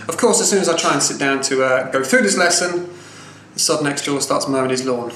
Of course, as soon as I try and sit down to go through this lesson, the sod next door starts mowing his lawn.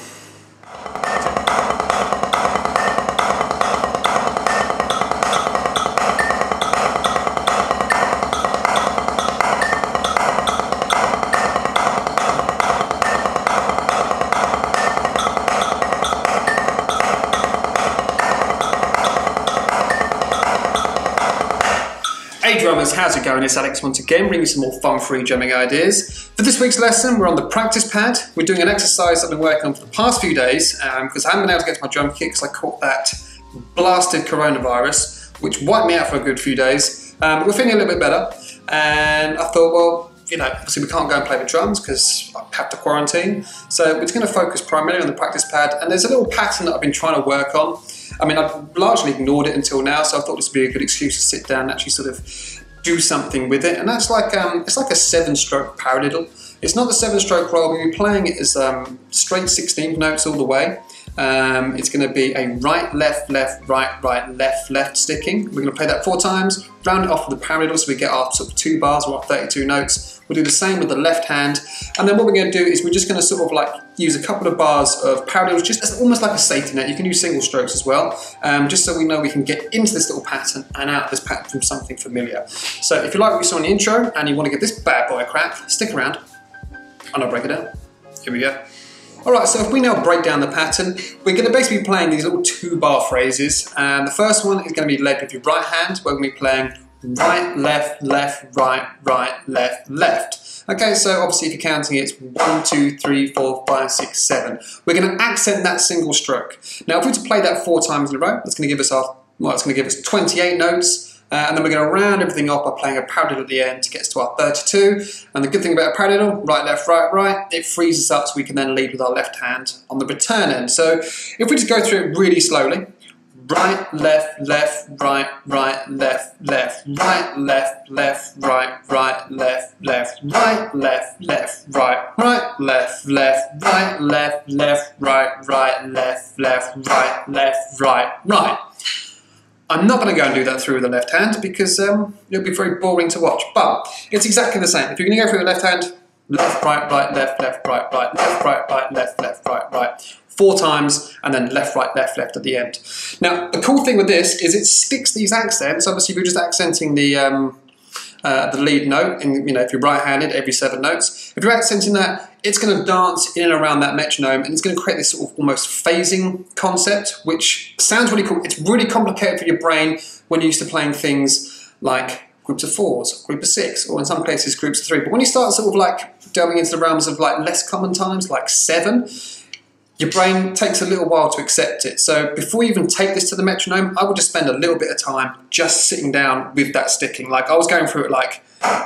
Hey drummers, how's it going? It's Alex once again, bringing some more fun-free drumming ideas. For this week's lesson, we're on the practice pad. We're doing an exercise I've been working on for the past few days because I haven't been able to get to my drum kit because I caught that blasted coronavirus, which wiped me out for a good few days. We're feeling a little bit better, and I thought, well, you know, obviously we can't go and play the drums because I have to quarantine. So we're just going to focus primarily on the practice pad, and there's a little pattern that I've been trying to work on. I mean, I've largely ignored it until now, so I thought this would be a good excuse to sit down and actually sort of do something with it. And that's like, it's like a 7-stroke paradiddle. It's not the 7-stroke roll, we'll be playing it as straight 16th notes all the way. It's going to be a right, left, left, right, right, left, left sticking. We're going to play that 4 times, round it off with the paradiddle so we get our sort of 2 bars or our 32 notes. We'll do the same with the left hand, and then what we're going to do is we're just going to sort of like use a couple of bars of paradiddles, just as almost like a safety net. You can use single strokes as well, just so we know we can get into this little pattern and out of this pattern from something familiar. So if you like what you saw in the intro and you want to get this bad boy a crack, stick around and I'll break it down. Here we go. Alright, so if we now break down the pattern, we're going to basically be playing these little 2-bar phrases, and the first one is going to be led with your right hand. We're going to be playing right, left, left, right, right, left, left. Okay, so obviously if you're counting it's 1, 2, 3, 4, 5, 6, 7. We're going to accent that single stroke. Now if we were to play that 4 times in a row, that's going to give us it's going to give us 28 notes. And then we're going to round everything off by playing a paradiddle at the end to get us to our 32. And the good thing about a paradiddle, right, left, right, right, it frees us up so we can then lead with our left hand on the return end. So if we just go through it really slowly, right, left, left, right, right, left, left, right, left, left, right, right, left, left, right, left, left, right, right, left, left, right, left, left, right, right, left, left, right, left, right, right. I'm not going to go and do that through the left hand because it'll be very boring to watch, but it's exactly the same. If you're going to go through the left hand, left, right, right, left, left, right, right, left, right, right, left, left, right, right, 4 times, and then left, right, left, left at the end. Now, the cool thing with this is it sticks these accents. Obviously, we're just accenting the lead note, and you know, if you're right-handed, every 7 notes. If you're accenting that, it's going to dance in and around that metronome, and it's going to create this sort of almost phasing concept, which sounds really cool. It's really complicated for your brain when you're used to playing things like groups of 4s, group of 6, or in some cases groups of 3. But when you start sort of like delving into the realms of like less common times, like 7, your brain takes a little while to accept it. So before you even take this to the metronome, I would just spend a little bit of time just sitting down with that sticking. Like I was going through it like...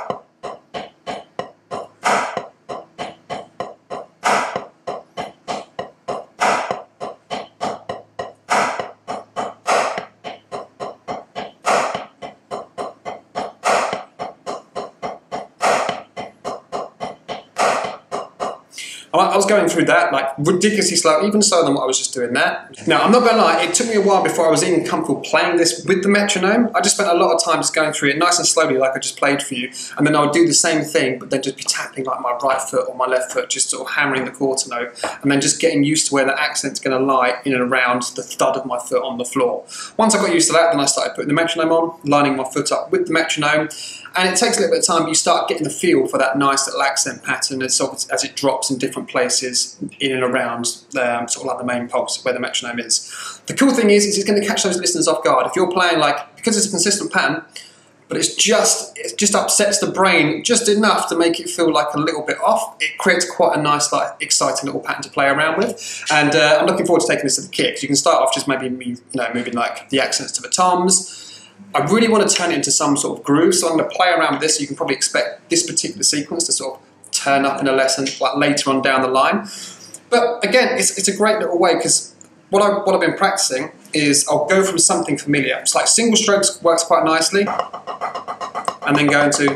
I was going through that like ridiculously slow, even slower than what I was just doing there. Now, I'm not going to lie, it took me a while before I was even comfortable playing this with the metronome. I just spent a lot of time just going through it nice and slowly like I just played for you, and then I would do the same thing, but then just be tapping like my right foot or my left foot, just sort of hammering the quarter note, and then just getting used to where the accent's going to lie in and around the thud of my foot on the floor. Once I got used to that, then I started putting the metronome on, lining my foot up with the metronome, and it takes a little bit of time, but you start getting the feel for that nice little accent pattern as it drops in different places in and around sort of like the main pulse where the metronome is. The cool thing is it's going to catch those listeners off guard. If you're playing like, because it's a consistent pattern, but it just upsets the brain just enough to make it feel like a little bit off, it creates quite a nice, like, exciting little pattern to play around with. And I'm looking forward to taking this to the kit, because you can start off just maybe moving like the accents to the toms. I really want to turn it into some sort of groove, so I'm going to play around with this. So you can probably expect this particular sequence to sort of turn up in a lesson like later on down the line. But again, it's a great little way, because what I've been practicing is I'll go from something familiar. It's like single strokes works quite nicely, and then go into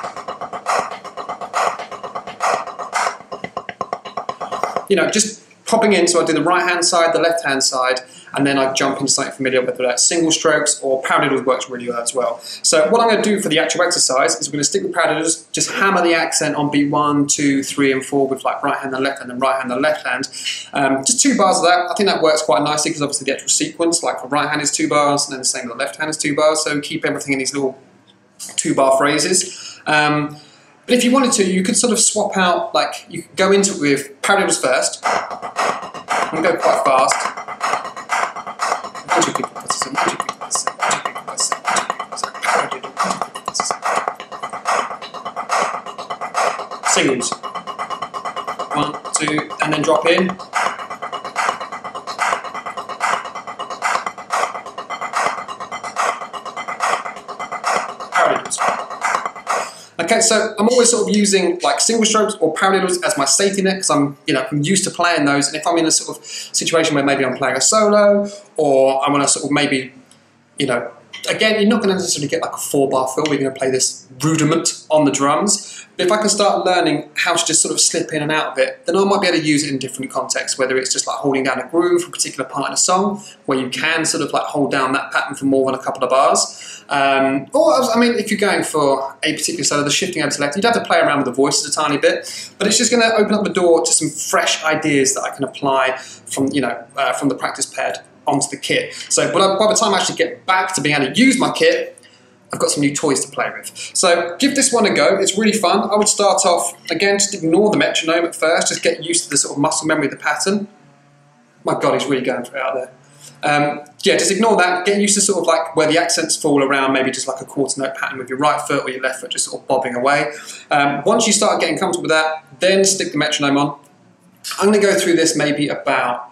just hopping in, so I do the right hand side, the left hand side, and then I jump into something familiar, whether that's single strokes or paradiddles works really well as well. So what I'm going to do for the actual exercise is we're going to stick with paradiddles, just hammer the accent on beat 1, 2, 3, and 4 with like right hand and left hand and right hand and left hand. Just 2 bars of that. I think that works quite nicely because obviously the actual sequence, like the right hand is 2 bars and then the same with the left hand is 2 bars. So keep everything in these little 2-bar phrases. But if you wanted to, you could sort of swap out, like you could go into it with paradiddles first. I'm going to go quite fast. Singles. 1, 2, and then drop in. Paradiddles. Okay, so I'm always sort of using like single strokes or paradiddles as my safety net because I'm used to playing those. And if I'm in a sort of situation where maybe I'm playing a solo or I want to sort of maybe, again, you're not going to necessarily get like a 4-bar fill. We're going to play this rudiment on the drums. But if I can start learning how to just sort of slip in and out of it, then I might be able to use it in different contexts, whether it's just like holding down a groove for a particular part in a song, where you can sort of like hold down that pattern for more than a couple of bars. Or, I mean, if you're going for a particular solo, the shifting over to left, you'd have to play around with the voices a tiny bit, but it's just going to open up the door to some fresh ideas that I can apply from, from the practice pad onto the kit. So by the time I actually get back to being able to use my kit, I've got some new toys to play with. So give this one a go, it's really fun. I would start off, again, just ignore the metronome at first, just get used to the sort of muscle memory of the pattern. My God, he's really going for it out there. Yeah, just ignore that, get used to sort of like where the accents fall around, maybe just like a quarter note pattern with your right foot or your left foot just sort of bobbing away. Once you start getting comfortable with that, then stick the metronome on. I'm going to go through this maybe about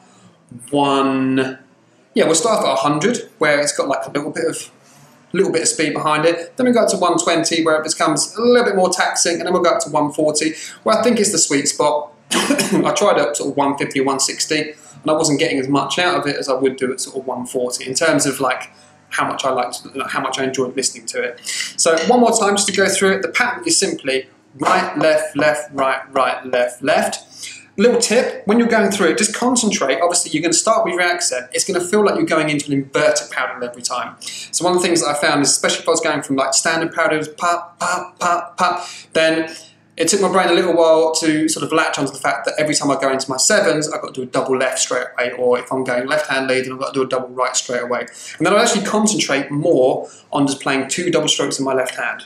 we'll start at 100, where it's got like a little bit of speed behind it. Then we go up to 120, where it becomes a little bit more taxing, and then we'll go up to 140, where I think is the sweet spot. I tried at sort of 150 or 160, and I wasn't getting as much out of it as I would do at sort of 140 in terms of like how much I enjoyed listening to it. So one more time, just to go through it. The pattern is simply right, left, left, right, right, left, left. Little tip, when you're going through it, just concentrate. Obviously, you're going to start with your accent. It's going to feel like you're going into an inverted paradiddle every time. So one of the things that I found is, especially if I was going from like standard paradiddles, pop, pop, pop, pop, then it took my brain a little while to sort of latch onto the fact that every time I go into my 7s, I've got to do a double left straight away, or if I'm going left-hand lead, then I've got to do a double right straight away. And then I'll actually concentrate more on just playing 2 double strokes in my left hand.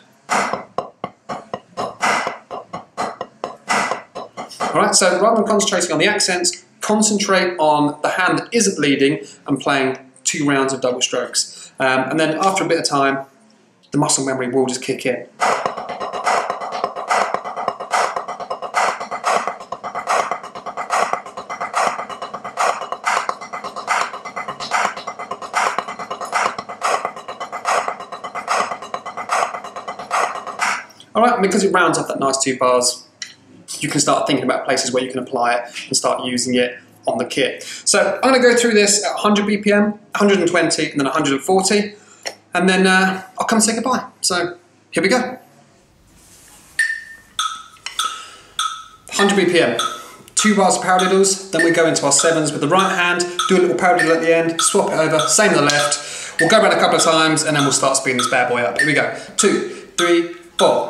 Alright, so rather than concentrating on the accents, concentrate on the hand that isn't leading and playing 2 rounds of double strokes. And then after a bit of time, the muscle memory will just kick in. Alright, because it rounds off that nice 2 bars, you can start thinking about places where you can apply it and start using it on the kit. So I'm going to go through this at 100 BPM, 120 and then 140, and then I'll come and say goodbye. So here we go. 100 BPM, 2 bars of paradiddles, then we go into our 7s with the right hand, do a little paradiddle at the end, swap it over, same with the left. We'll go around a couple of times and then we'll start speeding this bad boy up. Here we go. 2, 3, 4.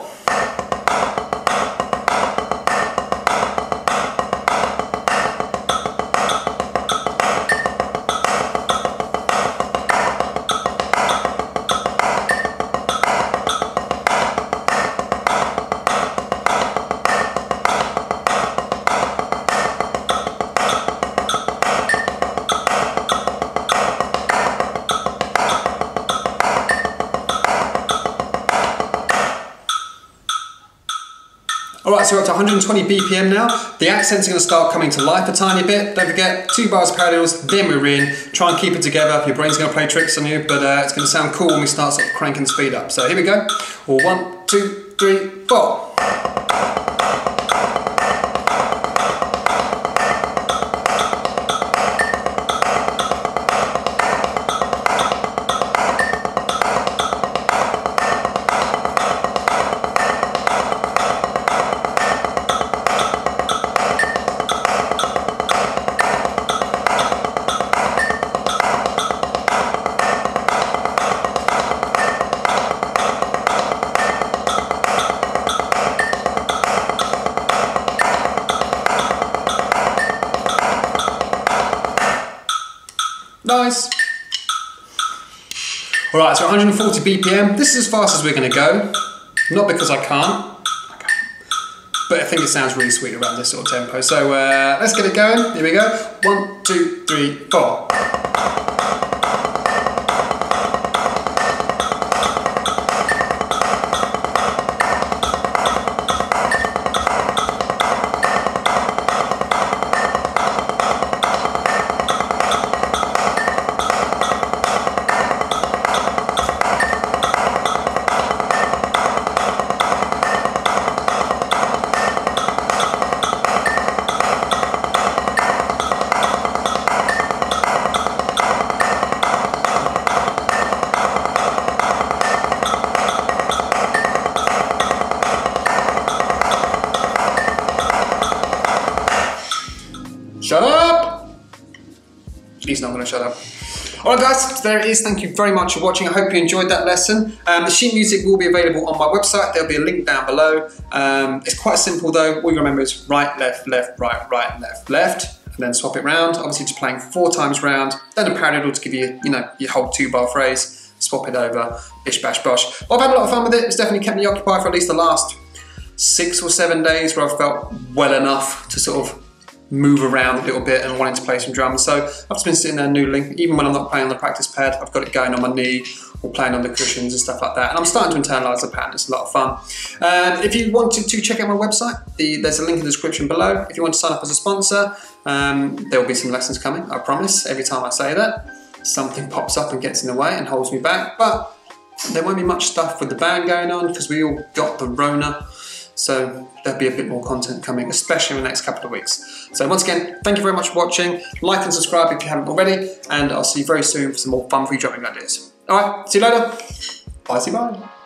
Alright, so we're up to 120 BPM now. The accents are going to start coming to life a tiny bit. Don't forget, 2 bars of paradiddles, then we're in. Try and keep it together. Your brain's going to play tricks on you, but it's going to sound cool when we start sort of cranking the speed up. So here we go. 1, 2, 3, 4. Nice. All right, so 140 BPM. This is as fast as we're going to go. Not because I can't, but I think it sounds really sweet around this sort of tempo. So let's get it going. Here we go. 1, 2, 3, 4. Shut up! He's not going to shut up. Alright guys, there it is. Thank you very much for watching. I hope you enjoyed that lesson. The sheet music will be available on my website. There'll be a link down below. It's quite simple though. All you remember is right, left, left, right, right, left, left. And then swap it round. Obviously just playing 4 times round. Then a paradiddle to give you, your whole 2-bar phrase. Swap it over, bish, bash, bosh. Well, I've had a lot of fun with it. It's definitely kept me occupied for at least the last 6 or 7 days where I've felt well enough to sort of move around a little bit and wanting to play some drums. So I've just been sitting there noodling. Even when I'm not playing on the practice pad, I've got it going on my knee or playing on the cushions and stuff like that. And I'm starting to internalise the pattern. It's a lot of fun. If you wanted to check out my website, there's a link in the description below. If you want to sign up as a sponsor, there will be some lessons coming, I promise. Every time I say that, something pops up and gets in the way and holds me back. But there won't be much stuff with the band going on because we all got the Rona. So there'll be a bit more content coming, especially in the next couple of weeks. So once again, thank you very much for watching. Like and subscribe if you haven't already, and I'll see you very soon for some more fun free drumming ideas. All right, see you later. Bye, see you, bye.